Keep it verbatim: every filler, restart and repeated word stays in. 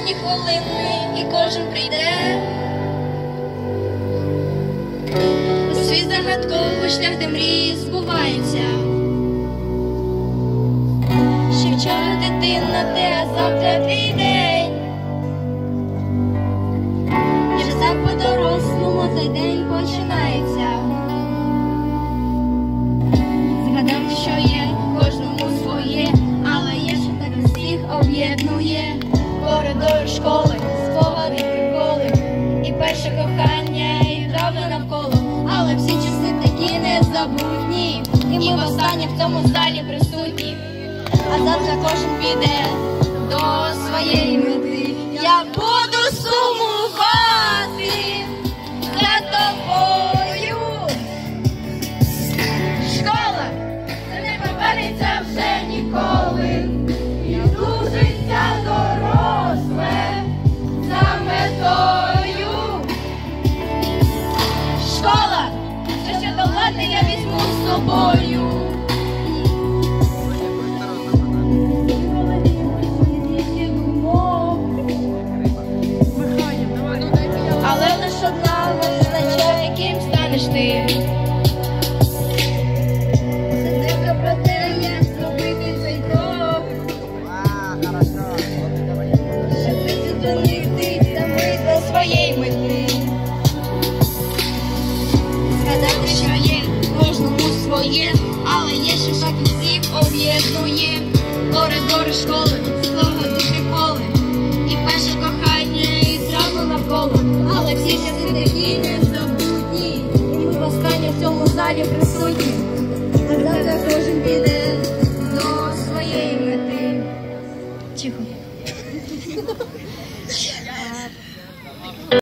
останні хвилини, і кожен прийде у світ загадковий шлях, де мрії збуваються. Ще вчора дитина, те, а завтра твій день. І вже так по-дорослому цей день починається. Згадати, що є, кожному своє, але є, що так всіх об'єднує. Коридори школи, спогади, приколи, і перше кохання, і травми навколо. Але всі часи такі незабутні, і ми востаннє в цьому залі присутні. А завтра кожен піде до своєї мети. Я буду сумувати за тобою. Школа, це не повернеться вже ніколи. Іду життя доросле за метою. Школа, все, що долати, я візьму з собою. Але лише одна визначає, яким станеш ти. Це тихо про те, як зробити цей крок. Щоб зупинити та ми до своєї мети. Згадати, що є, кожному своє, але є, що так і всіх об'єднує. Коридори школи, спогади, приколи, і перше кохання, і травми навколо. Але всі часи такі незабутні, і ми востаннє в цьому залі присутні. А завтра кожен піде до своєї мети. Тихо.